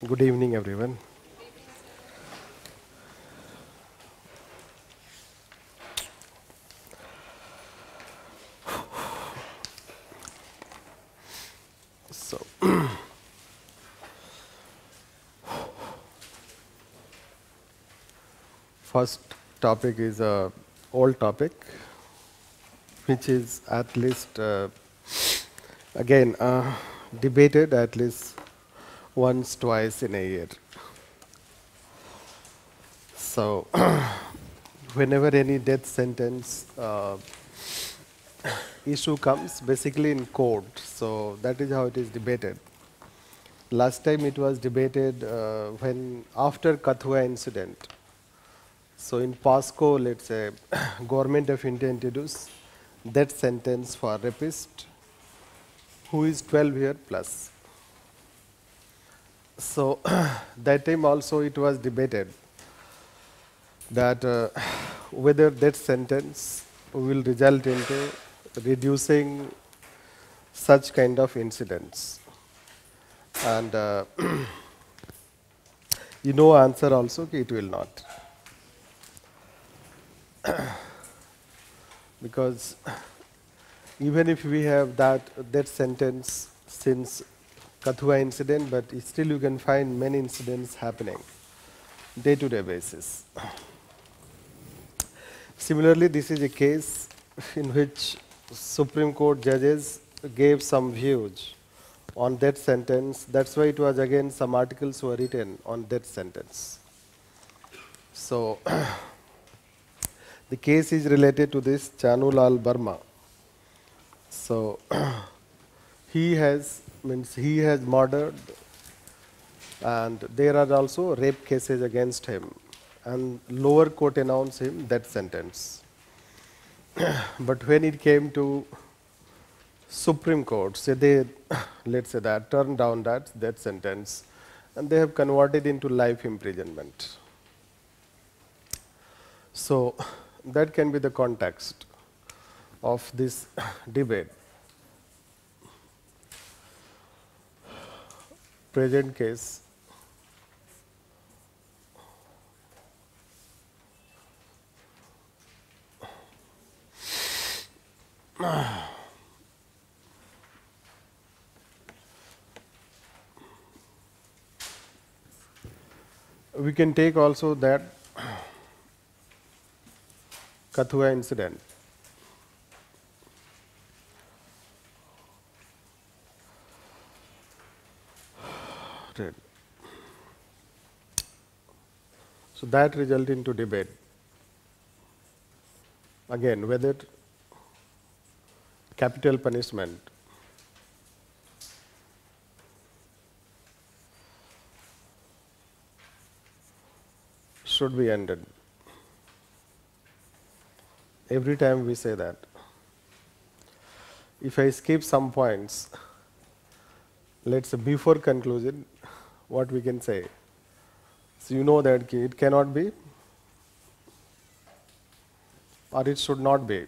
Good evening, everyone. So, first topic is a old topic, which is at least again debated at least once, twice in a year. So, whenever any death sentence issue comes, basically in court, so that is how it is debated. Last time it was debated when after Kathua incident. So in POSCO, let's say, Government of India introduced death sentence for rapist who is 12 year plus. So that time also it was debated that whether that sentence will result into reducing such kind of incidents. And you know answer also ki it will not. Because even if we have that sentence since Kathua incident, but still you can find many incidents happening day-to-day basis. Similarly, this is a case in which Supreme Court judges gave some views on that sentence. That's why it was again some articles were written on that sentence. So the case is related to this Chanulal Burma. So he has murdered, and there are also rape cases against him, and lower court announced him death sentence. But when it came to Supreme Court, say they let's say that turned down that death sentence, and they have converted into life imprisonment. So that can be the context of this debate. Present case. We can take also that Kathua incident. Right. So that result into debate. Again, whether capital punishment should be ended. Every time we say that. If I skip some points, let's say before conclusion, what we can say. So you know that it cannot be or it should not be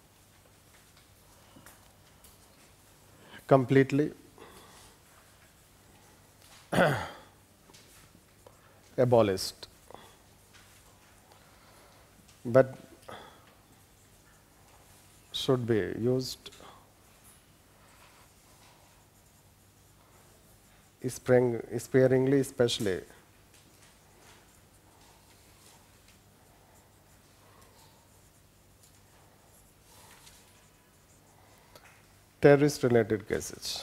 completely abolished. But should be used sparingly, especially terrorist related cases.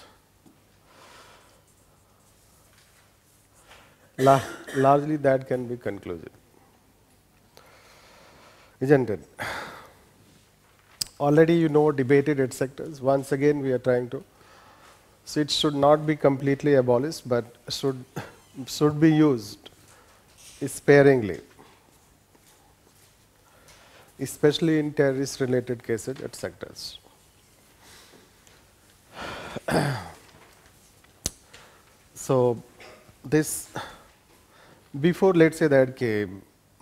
Largely that can be concluded, isn't it? Already you know debated its sectors. Once again we are trying to. So it should not be completely abolished, but should be used sparingly, especially in terrorist related cases at sectors. So this before let's say that came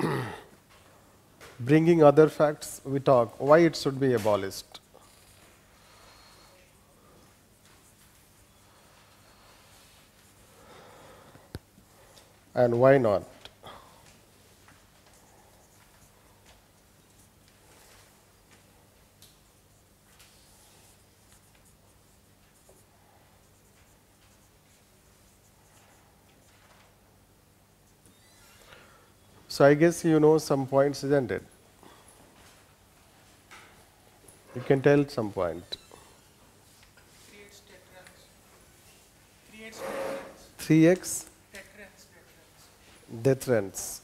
bringing other facts, we talk why it should be abolished. and why not? So I guess you know some points, isn't it? You can tell some point. Creates deterrence. Creates deterrence. 3x Deterrence. deterrence.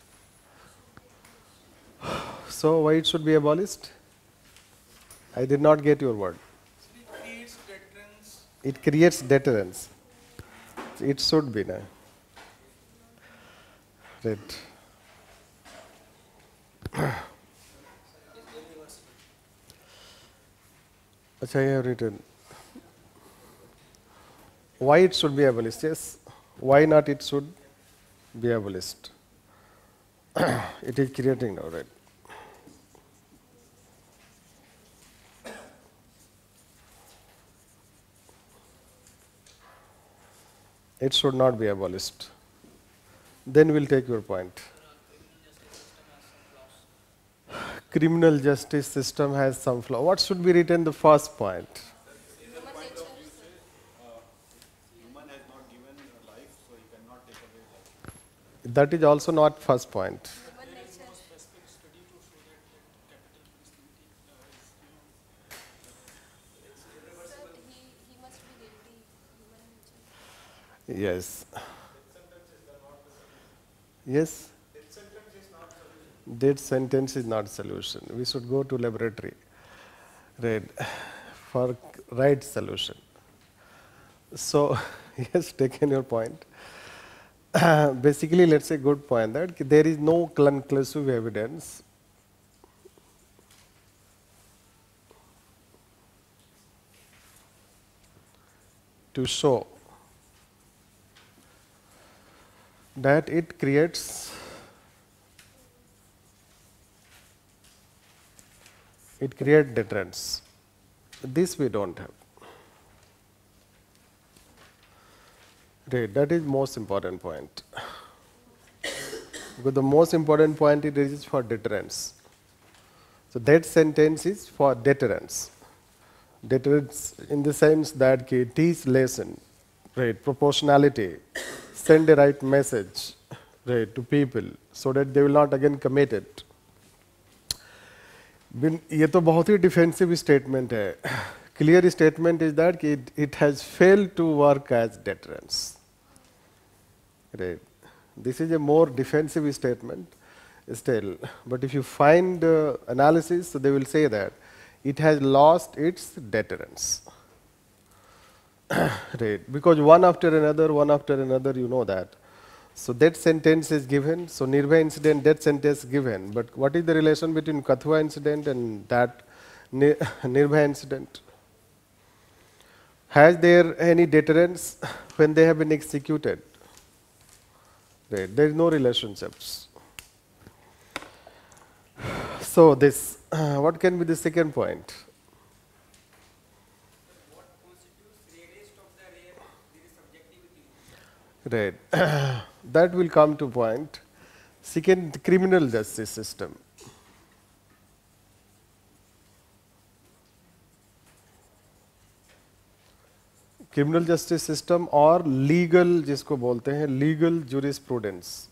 So why it should be abolished? I did not get your word. It creates deterrence. It creates deterrence. It should be now. Right. Achha, I have written. Why it should be abolished? Yes. Why not it should be abolished? It is creating now, right? It should not be abolished. Then we'll take your point. Criminal justice system has some flaw. What should be written the first point? That is also not first point. Yes. Yes. Death sentence is not solution. We should go to laboratory, right, for right solution. So, yes, taken your point. Basically, let's say good point that there is no conclusive evidence to show that it creates deterrence. This we don't have. Right, that is most important point. Because the most important point it is for deterrence. So that sentence is for deterrence. Deterrence in the sense that teach lesson, right, proportionality, send a right message, right, to people so that they will not again commit it. ये तो बहुत ही defensive statement है. Clear statement is that it has failed to work as deterrence. Right. This is a more defensive statement still. But if you find analysis, so they will say that it has lost its deterrence. Right. Because one after another, you know that. So that sentence is given. So Nirbhay incident, that sentence given. But what is the relation between Kathua incident and that Nirbhay incident? Has there any deterrence when they have been executed? Right. There is no relationships. So this, what can be the second point? What constitutes rarest of the rare? There is subjectivity. Right. That will come to point. Second, criminal justice system. Criminal justice system or legal जिसको बोलते हैं legal jurisprudence.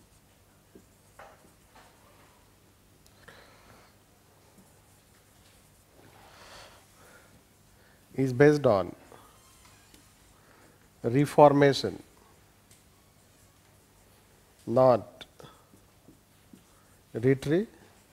Is based on reformation, not retribution.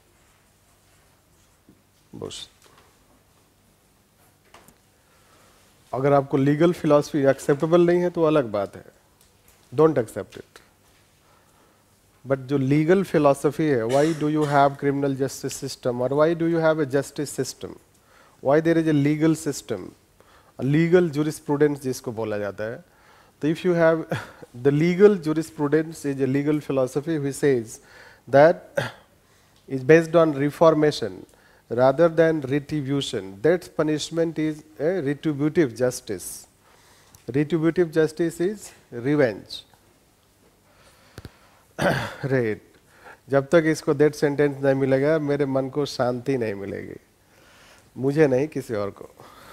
अगर आपको legal philosophy acceptable नहीं है तो अलग बात है, डोंट एक्सेप्ट इट. बट जो लीगल फिलॉसफी है, why do you have criminal justice system और why do you have a justice system, why there is a legal system, legal jurisprudence जिसको बोला जाता है. तो if you have the legal jurisprudence is a legal philosophy which says that is based on reformation rather than retribution. That punishment is a retributive justice. Retributive justice is revenge. Right जब तक इसको death sentence नहीं मिलेगा मेरे मन को शांति नहीं मिलेगी, मुझे नहीं किसी और को।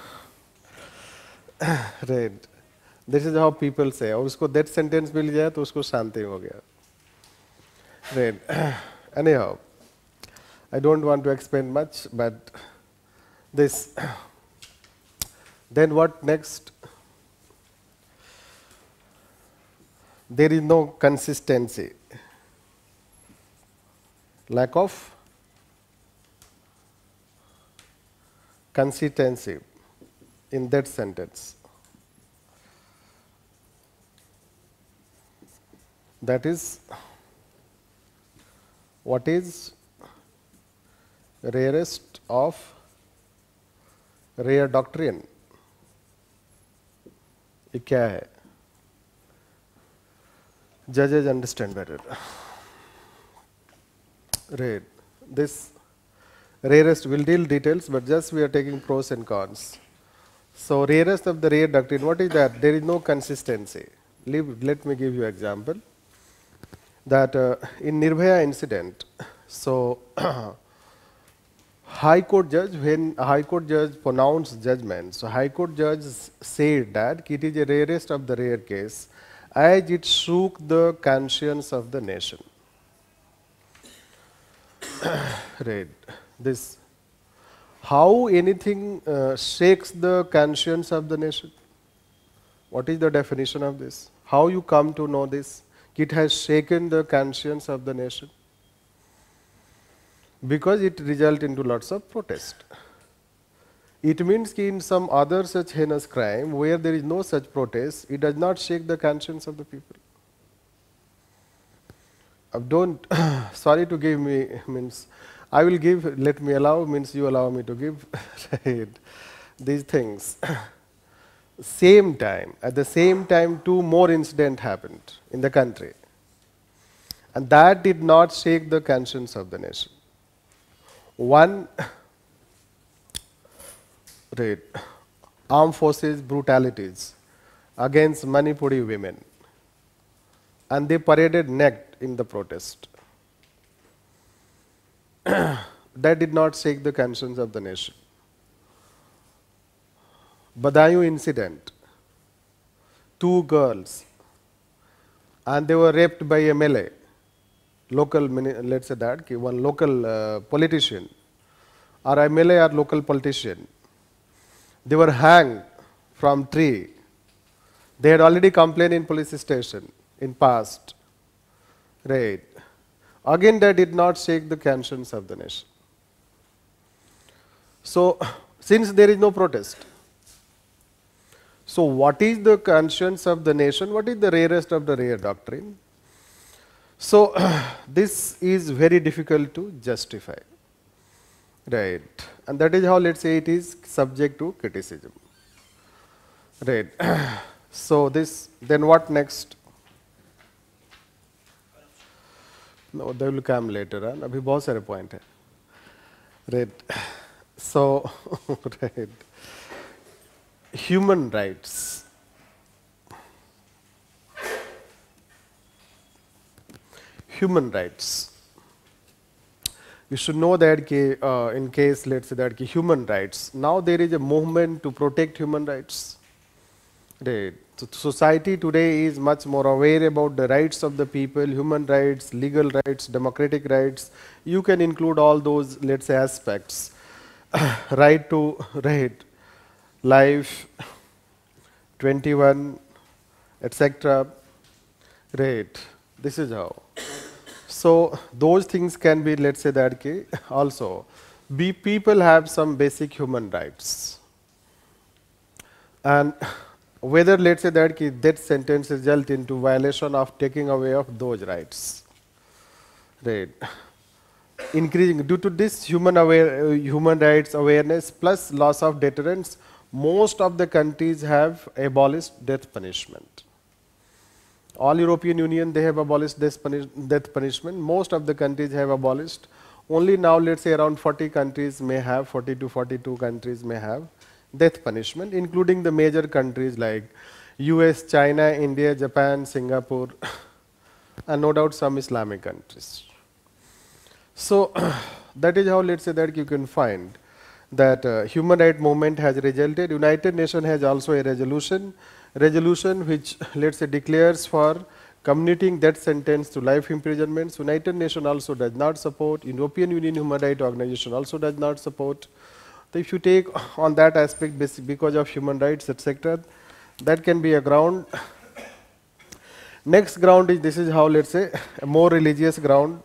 Right this is how people से, और उसको डेथ सेंटेंस मिल जाए तो उसको शांति हो गया। Right anyhow I don't want to explain much, but this. Then what next? There is no consistency, lack of consistency in that sentence. That is what is rarest of rare doctrine. ये क्या है? Judges understand better. Rare. This rarest will deal details, but just we are taking pros and cons. So rarest of the rare doctrine, what is that? There is no consistency. Let me give you example. That in Nirbhaya incident, so High Court judge, when a High Court judge pronounced judgment, so High Court judge said that it is the rarest of the rare case, as it shook the conscience of the nation. Right. This, how anything shakes the conscience of the nation? What is the definition of this? How you come to know this? It has shaken the conscience of the nation. Because it results into lots of protest. It means that in some other such heinous crime where there is no such protest, it does not shake the conscience of the people. Don't, sorry to give me, means I will give, let me allow, means you allow me to give right, these things. Same time, at the same time, 2 more incidents happened in the country. And that did not shake the conscience of the nation. One, right, armed forces brutalities against Manipuri women, and they paraded naked in the protest. That did not shake the conscience of the nation. Badayu incident, 2 girls, and they were raped by MLA. Local, let's say that, one local politician, or MLA or local politician. They were hanged from tree. They had already complained in police station in past. Right. Again, that did not shake the conscience of the nation. So, since there is no protest, so what is the conscience of the nation? What is the rarest of the rare doctrine? So, this is very difficult to justify, right? And that is how, let's say, it is subject to criticism, right? So, this, then what next? No, they will come later. Abhi bahut sare point hai, right? So, right, human rights. Human rights. You should know that in case, let's say that human rights, now there is a movement to protect human rights. Right. So society today is much more aware about the rights of the people, human rights, legal rights, democratic rights. You can include all those, let's say, aspects. Right to life, 21, etc. Right. This is how. So those things can be, let's say that also, people have some basic human rights. And whether, let's say that death sentence result into violation of taking away of those rights. Right. Increasing due to this human rights awareness plus loss of deterrence, most of the countries have abolished death punishment. All European Union, they have abolished death punishment. Most of the countries have abolished. Only now, let's say around 40 countries may have, 40 to 42 countries may have death punishment, including the major countries like US, China, India, Japan, Singapore, and no doubt some Islamic countries. So that is how, let's say, that you can find that human right movement has resulted. United Nations has also a resolution which, let's say, declares for commuting death sentence to life imprisonments. United Nations also does not support. European Union Human Rights Organization also does not support. So if you take on that aspect because of human rights, etc., that can be a ground. Next ground is, this is how, let's say, a more religious ground.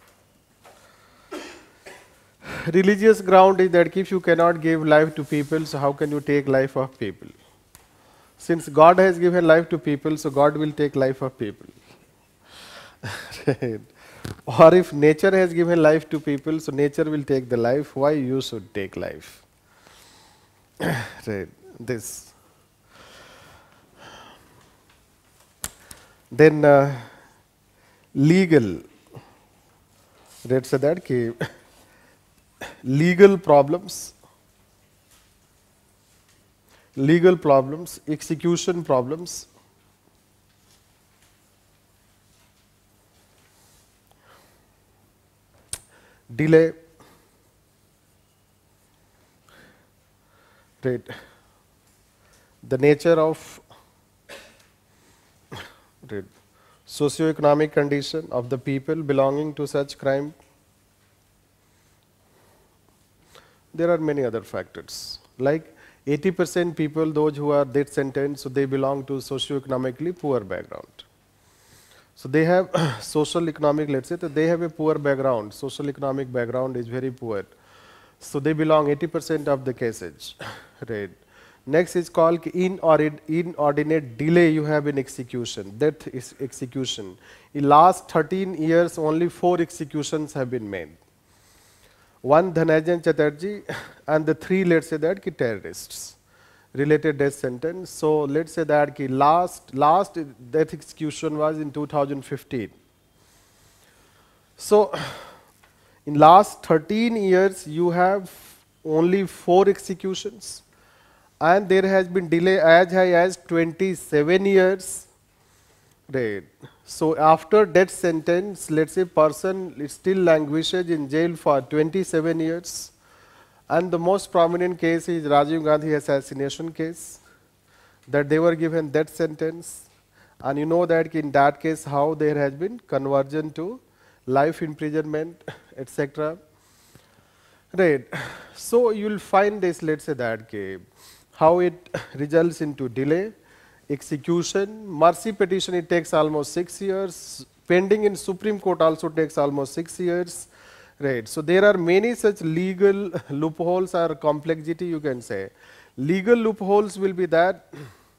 Religious ground is that if you cannot give life to people, so how can you take life of people? Since God has given life to people, so God will take life of people. Right. Or if nature has given life to people, so nature will take the life. Why you should take life? Right. This. Then legal. Let's say that ki legal problems, execution problems, delay, right, the nature of right, socio-economic condition of the people belonging to such crime. There are many other factors, like 80% people, those who are death sentenced, so they belong to socio-economically poor background. So they have social economic, let's say that they have a poor background, social economic background is very poor. So they belong 80% of the cases. Right. Next is called inordinate delay you have in execution, death is execution. In last 13 years, only 4 executions have been made. 1 Dhananjay Chatterjee and the 3, let's say that, ki terrorists related death sentence. So let's say that ki last death execution was in 2015. So in last 13 years you have only 4 executions, and there has been delay as high as 27 years. Right. So after death sentence, let's say person still languishes in jail for 27 years. And the most prominent case is Rajiv Gandhi assassination case, that they were given death sentence. And you know that in that case how there has been conversion to life imprisonment, etc. Right. So you will find this, let's say that how it results into delay, execution, mercy petition, it takes almost 6 years. Pending in Supreme Court also takes almost 6 years. Right. So there are many such legal loopholes or complexity, you can say. Legal loopholes will be that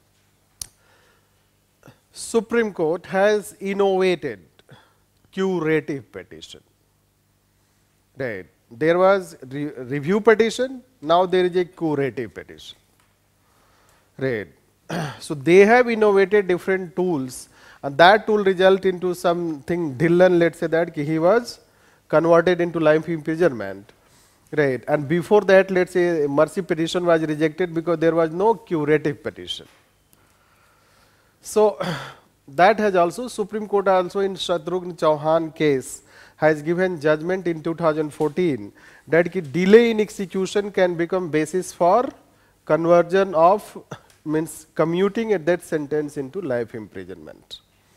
Supreme Court has innovated curative petition. Right. There was review petition, now there is a curative petition. Right. So they have innovated different tools, and that tool result into something. Dhillon, let's say that he was converted into life imprisonment. Right. And before that, let's say mercy petition was rejected because there was no curative petition. So that has also, Supreme Court also in Shatrughan Chauhan case has given judgment in 2014 that delay in execution can become basis for conversion of, means commuting a death sentence into life imprisonment.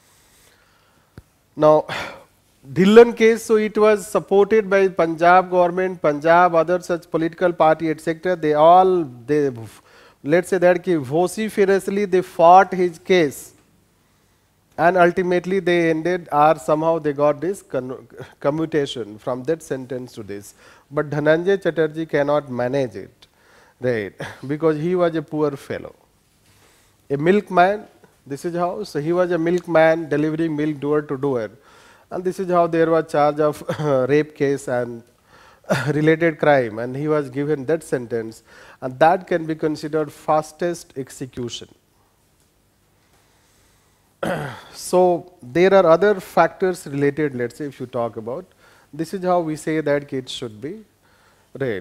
Now, Dhillon case, so it was supported by Punjab government, Punjab, other such political party, etc. They let's say that vociferously they fought his case, and ultimately they ended, or somehow they got this commutation from that sentence to this. But Dhananjay Chatterjee cannot manage it, right? Because he was a poor fellow. A milkman, this is how, so he was a milkman delivering milk door to door. And this is how there was charge of rape case and related crime, and he was given that sentence, and that can be considered fastest execution. So there are other factors related, let's say if you talk about, this is how we say that it should be, right.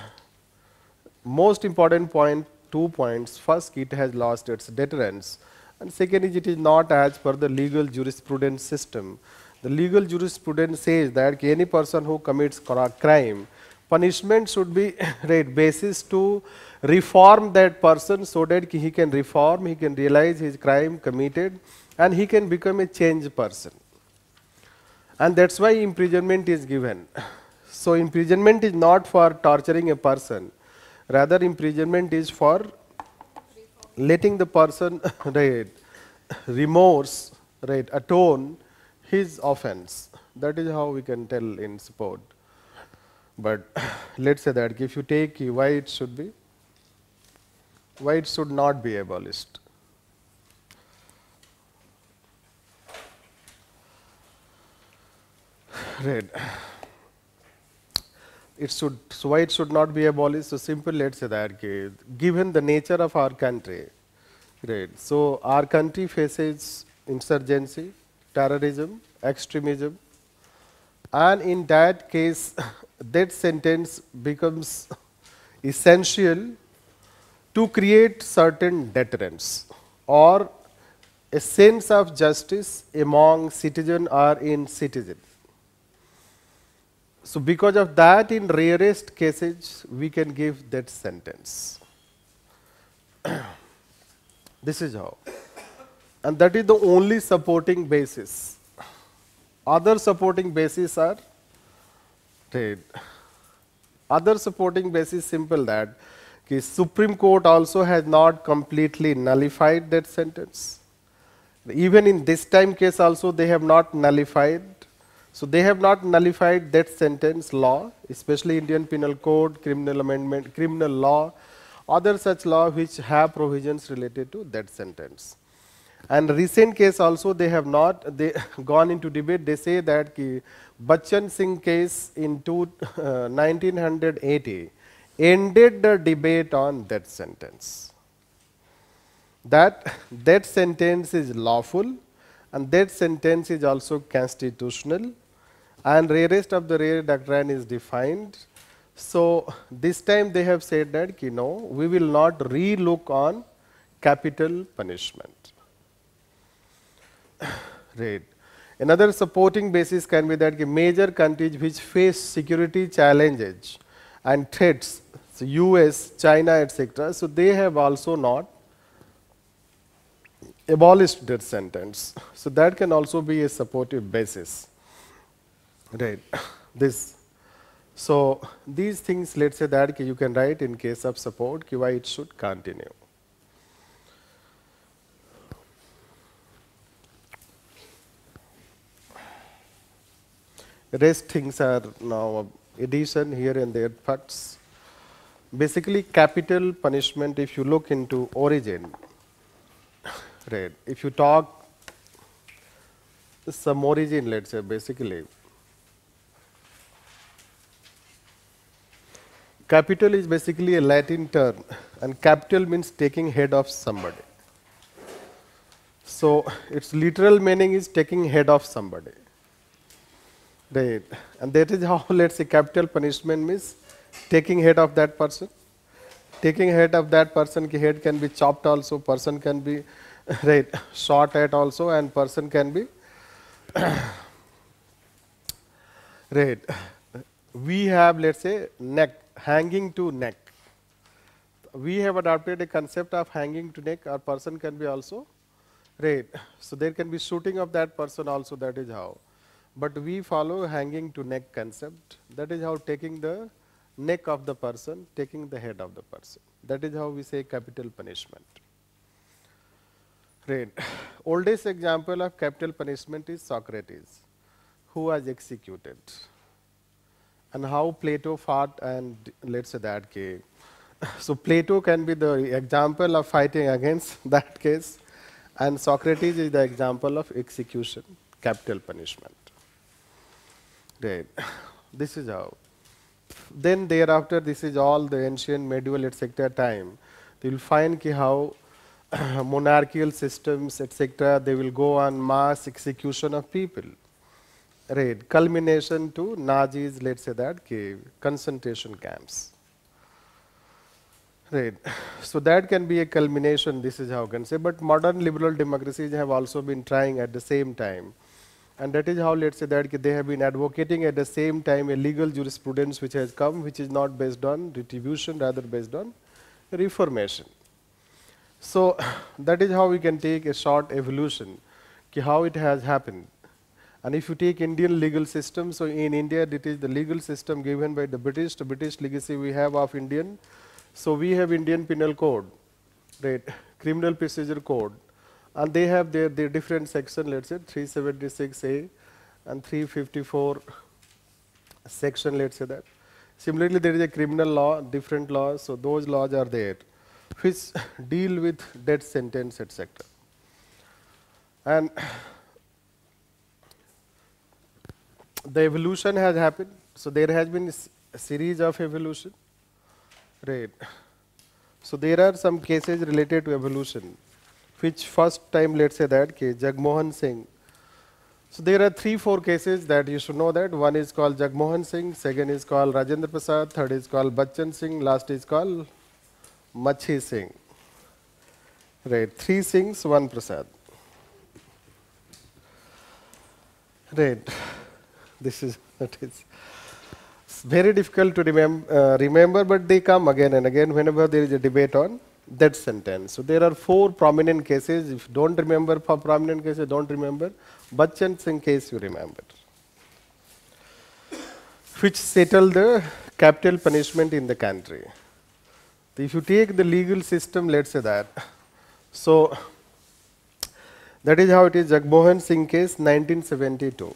Most important point, 2 points. First, it has lost its deterrence. And second is it is not as per the legal jurisprudence system. The legal jurisprudence says that any person who commits crime, punishment should be right basis to reform that person so that he can reform, he can realize his crime committed, and he can become a changed person. And that's why imprisonment is given. So imprisonment is not for torturing a person, rather imprisonment is for letting the person right, remorse, right, atone his offense. That is how we can tell in support. But let's say that if you take why it should be, why it should not be abolished. Right. It should, so why it should not be abolished? So simple, let's say that given the nature of our country, right? So our country faces insurgency, terrorism, extremism, and in that case, that sentence becomes essential to create certain deterrence or a sense of justice among citizen or in citizen. So because of that, in rarest cases, we can give that sentence. This is how. And that is the only supporting basis. Other supporting bases are, right. Other supporting basis simple that Supreme Court also has not completely nullified that sentence. Even in this time case also they have not nullified. So they have not nullified that sentence law, especially Indian Penal Code, Criminal Amendment, Criminal Law, other such law which have provisions related to that sentence. And recent case also they have not gone into debate. They say that Bachchan Singh case in 1980 ended the debate on that sentence. That sentence is lawful and that sentence is also constitutional, and rarest of the rare doctrine is defined. So this time they have said that no, we will not re-look on capital punishment. Right. Another supporting basis can be that major countries which face security challenges and threats, so US, China, etc., so they have also not abolished that sentence. So that can also be a supportive basis. Right. This. So these things, let's say that you can write in case of support why it should continue. Rest things are now addition here and there facts. Basically capital punishment, if you look into origin, right, if you talk some origin, let's say basically capital is basically a Latin term, and capital means taking head of somebody. So its literal meaning is taking head of somebody. Right. And that is how, let's say, capital punishment means taking head of that person. Taking head of that person, head can be chopped also, person can be right shot at also, and person can be right. We have, let's say, neck, hanging to neck. We have adopted a concept of hanging to neck, or person can be also right. So there can be shooting of that person also, that is how. But we follow hanging to neck concept. That is how taking the neck of the person, taking the head of the person. That is how we say capital punishment. Right. Oldest example of capital punishment is Socrates, who was executed. And how Plato fought, and let's say that case. So Plato can be the example of fighting against that case, and Socrates is the example of execution, capital punishment. Right. This is how. Then thereafter, this is all the ancient, medieval, etc. time. You will find how monarchical systems, etc., they will go on mass execution of people. Right. Culmination to Nazis, let's say that, concentration camps. Right. So that can be a culmination, this is how I can say, but modern liberal democracies have also been trying at the same time. And that is how, let's say, that they have been advocating at the same time a legal jurisprudence which has come, which is not based on retribution, rather based on reformation. So that is how we can take a short evolution, how it has happened. And if you take Indian legal system, so in India, it is the legal system given by the British legacy we have of Indian. So we have Indian Penal Code, right, Criminal Procedure Code, and they have their different section, let's say 376A and 354 section, let's say that. Similarly, there is a criminal law, different laws, so those laws are there, which deal with death sentence, etc. And the evolution has happened. So there has been a series of evolution, right? So there are some cases related to evolution, which first time, let's say that Jagmohan Singh. So there are 3-4 cases that you should know that. One is called Jagmohan Singh, second is called Rajendra Prasad, third is called Bachchan Singh, last is called Machi Singh. Right, 3 Singhs, 1 Prasad. Right, this is that is. It's very difficult to remember, but they come again and again whenever there is a debate on death sentence. So there are 4 prominent cases. If you don't remember for prominent cases, don't remember. Bachchan Singh case you remember, which settled the capital punishment in the country. If you take the legal system, let's say that. So that is how it is. Jagmohan Singh case, 1972.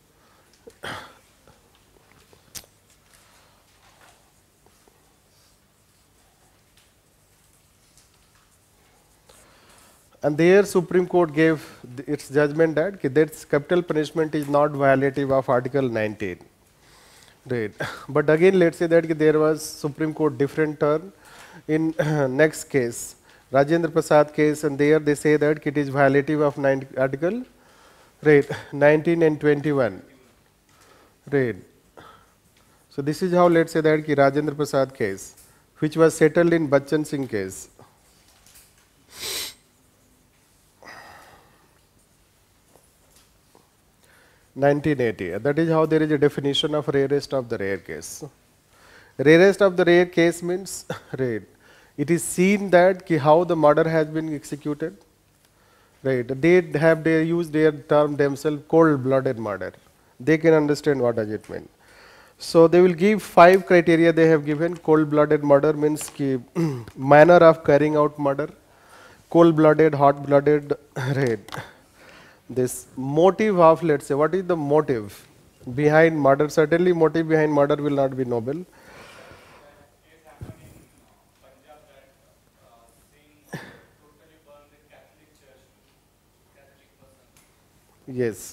And there Supreme Court gave its judgment that that's capital punishment is not violative of Article 19. Right. But again, let's say that there was Supreme Court different turn in next case, Rajendra Prasad case, and there they say that it is violative of Article 19 and 21. Right. So this is how, let's say that Rajendra Prasad case, which was settled in Bachchan Singh case. (1980). That is how there is a definition of rarest of the rare case. Rarest of the rare case means right. It is seen that how the murder has been executed. Right. They use their term themselves cold-blooded murder. They can understand what does it mean. So they will give 5 criteria they have given. Cold-blooded murder means manner of carrying out murder. Cold-blooded, hot-blooded, right. This motive of, let's say, what is the motive behind murder? Certainly motive behind murder will not be noble. Yes.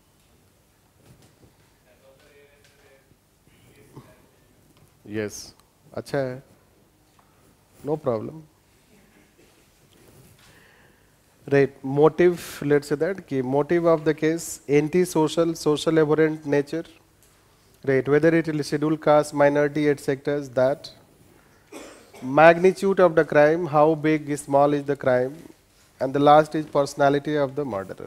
Yes. अच्छा है. No problem. Right. Motive, let's say that motive of the case, anti-social, social abhorrent nature. Right. Whether it is scheduled caste, minority, etc. That. Magnitude of the crime, how big, small is the crime. And the last is personality of the murderer.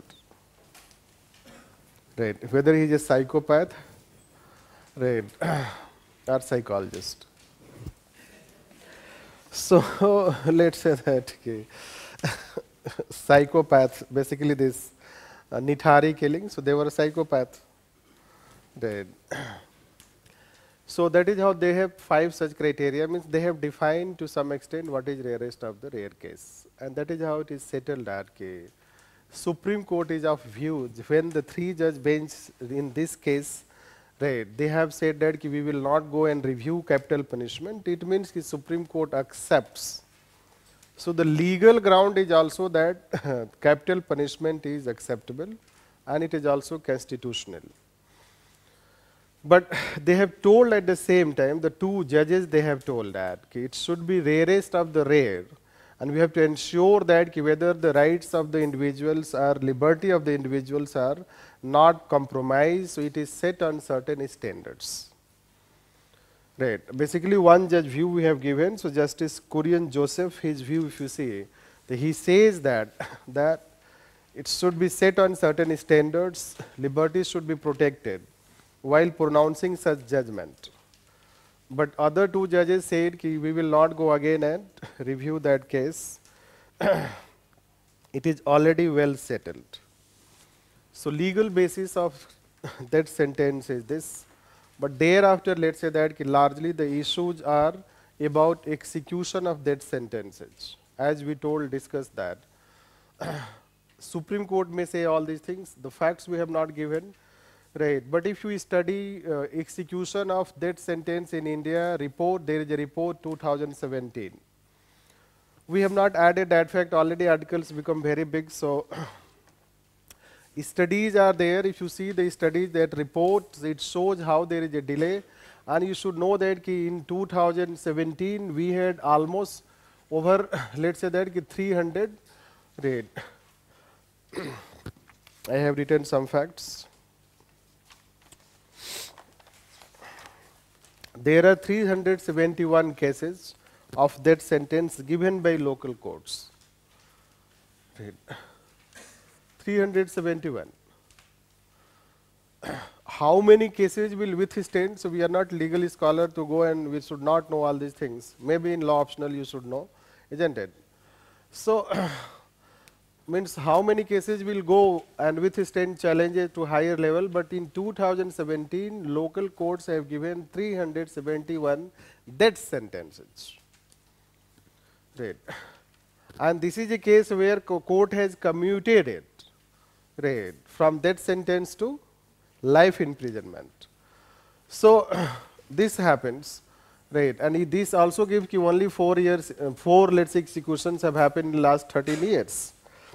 Right. Whether he is a psychopath, right, or psychologist. So let's say that psychopath, basically this Nithari killing, so they were a psychopath. Right. So that is how they have 5 such criteria, means they have defined to some extent what is rarest of the rare case. And that is how it is settled that Supreme Court is of view, when the 3-judge bench in this case, right, they have said that we will not go and review capital punishment, it means the Supreme Court accepts. So the legal ground is also that capital punishment is acceptable and it is also constitutional. But they have told at the same time, the 2 judges, they have told that it should be rarest of the rare, and we have to ensure that whether the rights of the individuals or liberty of the individuals are not compromised, so it is set on certain standards. Right. Basically, one judge view we have given. So Justice Kurian Joseph, his view, if you see, he says that that it should be set on certain standards. Liberties should be protected while pronouncing such judgment. But other two judges said ki we will not go again and review that case. It is already well settled. So legal basis of that sentence is this. But thereafter, let's say that largely the issues are about execution of that sentences. As we told, discussed that. Supreme Court may say all these things. The facts we have not given, right? But if you study execution of that sentence in India, report, there is a report 2017. We have not added that fact. Already articles become very big, so studies are there. If you see the studies, that reports, it shows how there is a delay. And you should know that ki in 2017, we had almost over, let's say that ki 300 rate. I have written some facts. There are 371 cases of that sentence given by local courts. Right. 371. How many cases will withstand? So we are not legal scholar to go, and we should not know all these things. Maybe in law optional you should know, isn't it? So means how many cases will go and withstand challenges to higher level, but in 2017 local courts have given 371 death sentences. Right. And this is a case where court has commuted it, right, from death sentence to life imprisonment. So this happens, right, and this also gives you only 4 years, 4 let's say executions have happened in the last 13 years.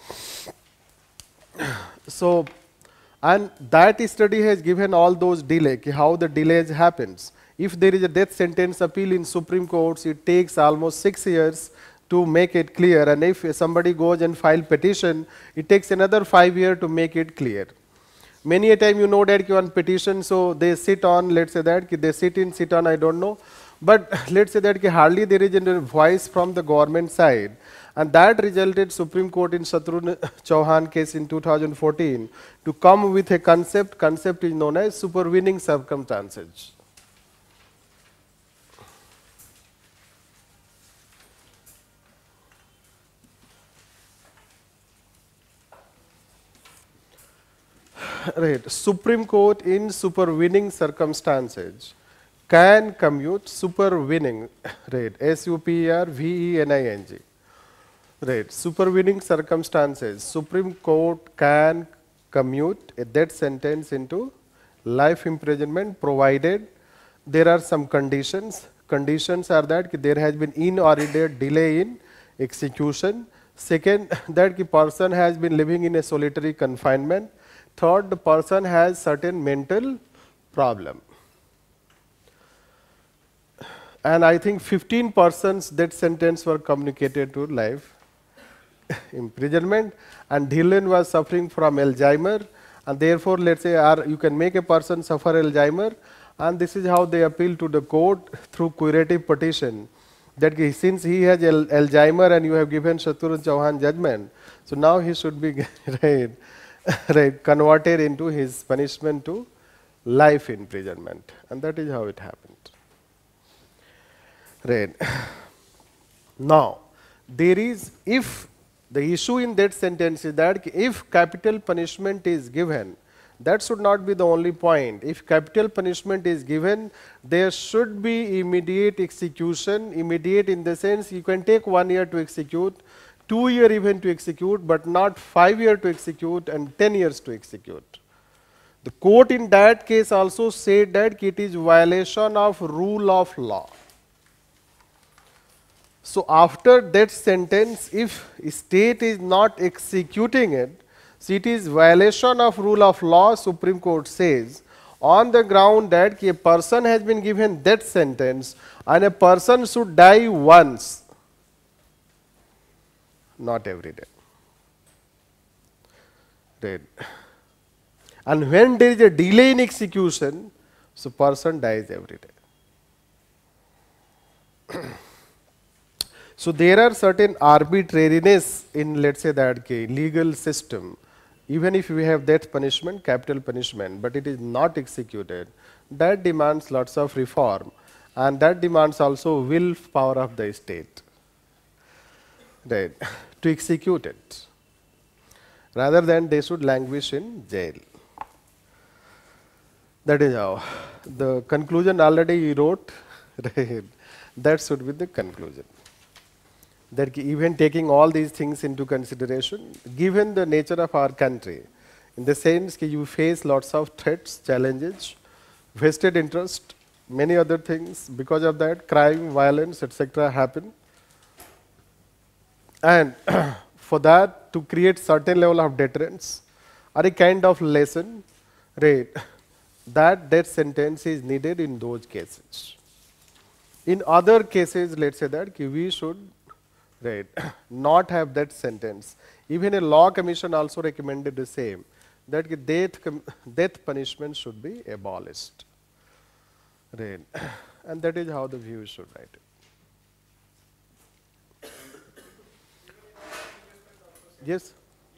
So, and that study has given all those delay, how the delays happens. If there is a death sentence appeal in Supreme Courts, it takes almost 6 years to make it clear, and if somebody goes and file petition, it takes another 5 years to make it clear. Many a time you know that on petition, so they sit on, let's say that they sit on, I don't know, but let's say that hardly there is a voice from the government side, and that resulted Supreme Court in Shatrughan Chauhan case in 2014 to come with a concept is known as supervening circumstances. Right. Supreme Court in supervening circumstances can commute supervening, right, SUPERVENING. Right. Supervening circumstances. Supreme Court can commute a death sentence into life imprisonment provided there are some conditions. Conditions are that there has been inordinate delay in execution. Second, that the person has been living in a solitary confinement. Third, the person has certain mental problem. And I think 15 persons that sentence were communicated to life imprisonment, and Dhillon was suffering from Alzheimer, and therefore let's say you can make a person suffer Alzheimer, and this is how they appeal to the court through curative petition, that since he has Alzheimer and you have given Shatrughan Chauhan judgment, so now he should be right, converted into his punishment to life imprisonment, and that is how it happened. Right. Now, there is, if the issue in that sentence is that if capital punishment is given, that should not be the only point. If capital punishment is given, there should be immediate execution. Immediate in the sense you can take 1 year to execute, 2 years even to execute, but not 5 years to execute and 10 years to execute. The court in that case also said that it is violation of rule of law. So after that sentence, if state is not executing it, so it is violation of rule of law, Supreme Court says, on the ground that a person has been given that sentence and a person should die once, not every day. Right. And when there is a delay in execution, so person dies every day. So there are certain arbitrariness in, let's say, that legal system. Even if we have death punishment, capital punishment, but it is not executed, that demands lots of reform, and that demands also willpower of the state, right, to execute it, rather than they should languish in jail. That is how. The conclusion already you wrote, right? That should be the conclusion. That even taking all these things into consideration, given the nature of our country, in the sense that you face lots of threats, challenges, vested interest, many other things, because of that, crime, violence, etc. happen. And for that, to create certain level of deterrence, or a kind of lesson, right, that death sentence is needed in those cases. In other cases, let's say that we should, right, not have that sentence. Even a law commission also recommended the same, that death punishment should be abolished. Right. And that is how the view should write it. Yes?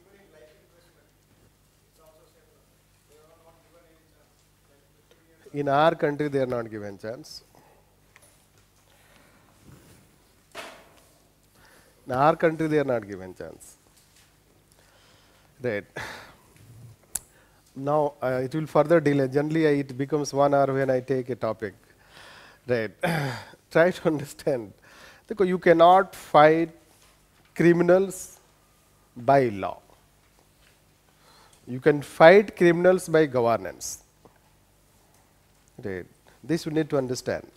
In our country, they are not given chance. In our country, they are not given chance. Right. Now, it will further delay. Generally, it becomes 1 hour when I take a topic. Right. Try to understand. Because you cannot fight criminals by law. You can fight criminals by governance. Right. This you need to understand.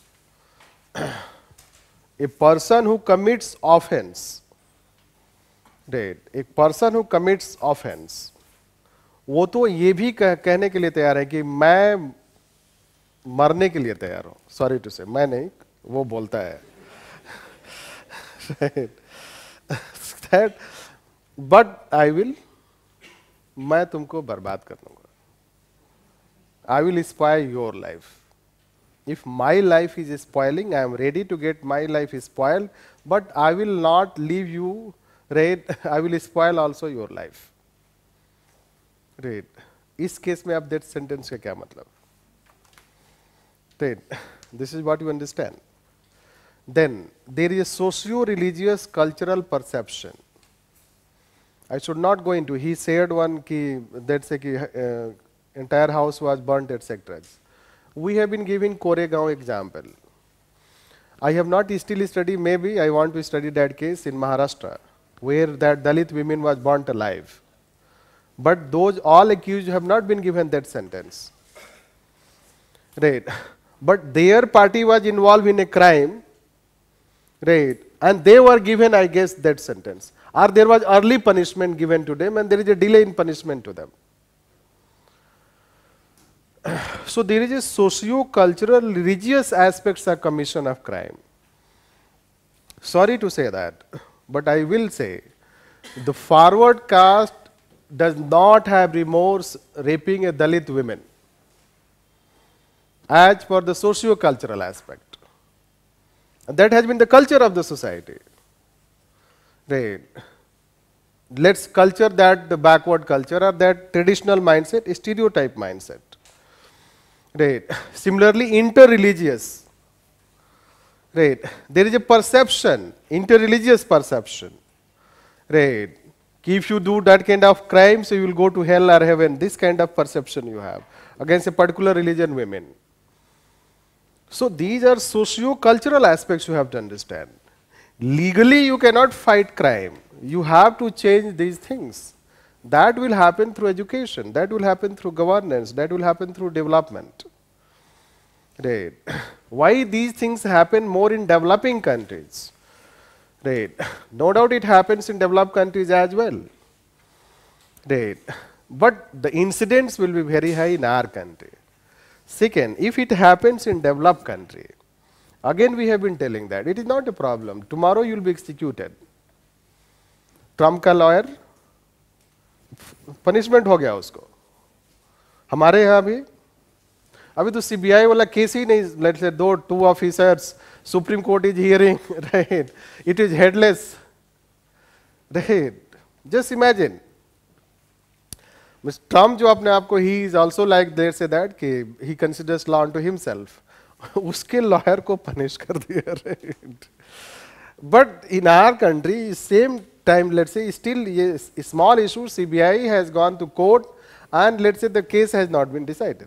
A person who commits offense, right, a person who commits offense, वो तो ये भी कहने के लिए तैयार है कि मैं मरने के लिए तैयार हूँ. सॉरी टू से, मैं नहीं, वो बोलता है. That, but I will, मैं तुमको बर्बाद कर दूंगा. I will spoil your life. If my life is spoiling, I am ready to get my life spoiled, but I will not leave you, right? I will spoil also your life. Right. इस case में आप death sentence का क्या मतलब? Right. This is what you understand. Then there is a socio-religious cultural perception. I should not go into. He said one ki, let's say ki, entire house was burnt, etc. We have been giving Koregaon example. I have not still studied, maybe I want to study that case in Maharashtra, where that Dalit women was burnt alive. But those all accused have not been given that sentence. Right. But their party was involved in a crime, right, and they were given, I guess, that sentence. Or there was early punishment given to them and there is a delay in punishment to them. So there is a socio-cultural, religious aspects of commission of crime. Sorry to say that, but I will say the forward caste does not have remorse raping a Dalit woman as per the socio-cultural aspect. And that has been the culture of the society. Right. Let's culture that the backward culture or that traditional mindset, stereotype mindset. Right. Similarly, interreligious. Right. There is a perception, interreligious perception. Right. If you do that kind of crime, so you will go to hell or heaven. This kind of perception you have against a particular religion women. So these are socio-cultural aspects you have to understand. Legally, you cannot fight crime. You have to change these things. That will happen through education. That will happen through governance. That will happen through development. Right. Why these things happen more in developing countries? Right. No doubt it happens in developed countries as well. Right. But the incidents will be very high in our country. Second, if it happens in developed country, again we have been telling that it is not a problem. Tomorrow you will be executed. Trump का lawyer, punishment हो गया उसको. हमारे यहाँ भी अभी तो CBI वाला केस ही नहीं, let's say two officers Supreme Court is hearing, right? It is headless, right? Just imagine. Mr. Trump जो अपने आप को he is also like they say that कि he considers law unto himself. उसके lawyer को punish कर दिया, right? But in our country, same time, let's say, still yes, a small issue, CBI has gone to court, and let's say the case has not been decided.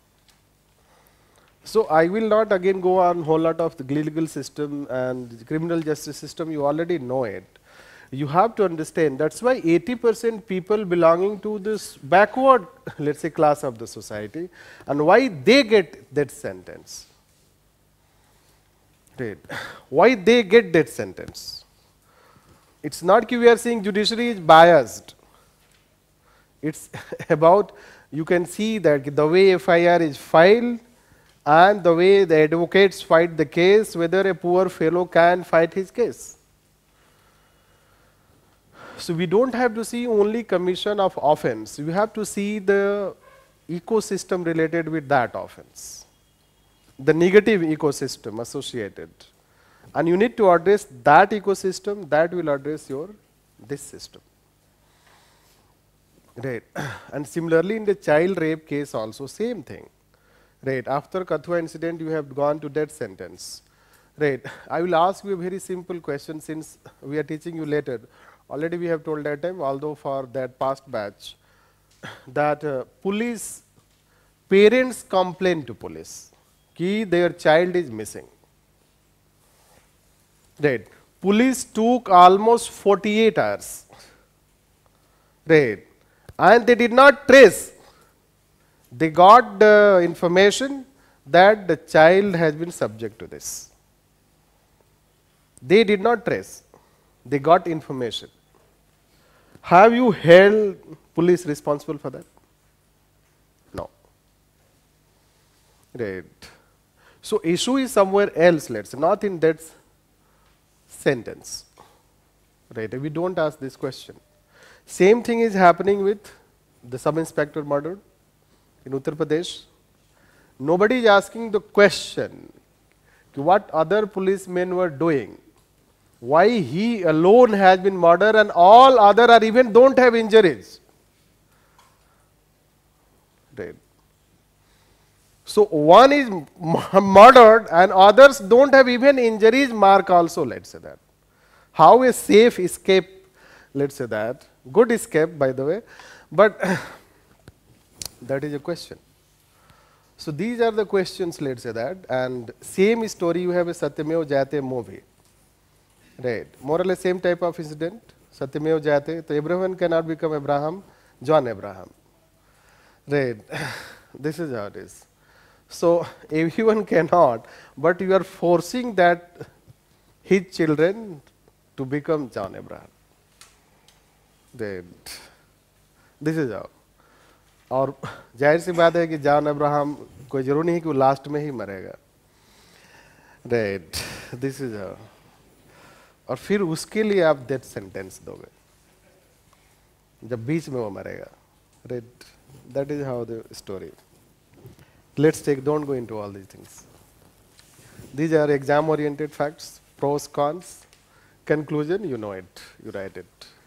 So I will not again go on whole lot of the legal system and the criminal justice system. You already know it. You have to understand that's why 80% people belonging to this backward, let's say, class of the society, and why they get that sentence. Right. Why they get that sentence? It's not that we are saying judiciary is biased. It's about, you can see that the way FIR is filed and the way the advocates fight the case, whether a poor fellow can fight his case. So we don't have to see only commission of offense. We have to see the ecosystem related with that offense, the negative ecosystem associated, and you need to address that ecosystem. That will address your this system, right? And similarly in the child rape case also same thing, right? After Kathua incident you have gone to death sentence, right? I will ask you a very simple question since we are teaching you later. Already we have told that time, although for that past batch, that police parents complain to police कि their child is missing. Right. Police took almost 48 hours. Right. And they did not trace. They got the information that the child has been subject to this. They did not trace. They got information. Have you held police responsible for that? No. Right. So issue is somewhere else, let's say, not in that sentence. Right? We don't ask this question. Same thing is happening with the sub-inspector murder in Uttar Pradesh. Nobody is asking the question what other policemen were doing, why he alone has been murdered and all other are even don't have injuries. Right. So one is murdered and others don't have even injuries mark also, let's say that. How a safe escape, let's say that, good escape by the way, but that is a question. So these are the questions, let's say that, and same story you have a Satyameva Jayate movie, right? More or less same type of incident, Satyameva Jayate, so Abraham cannot become Abraham, John Abraham, right? This is how it is. So everyone cannot, but you are forcing that his children to become John Abraham. Right. This is how. और जाहिर सी बात है कि John Abraham कोई जरूरी नहीं कि वो लास्ट में ही मरेगा, राइट? This is how. और फिर उसके लिए आप डेथ सेंटेंस दोगे जब बीच में वो मरेगा, right? That is how the story. Let's take, don't go into all these things. These are exam oriented facts, pros, cons, conclusion, you know it, you write it.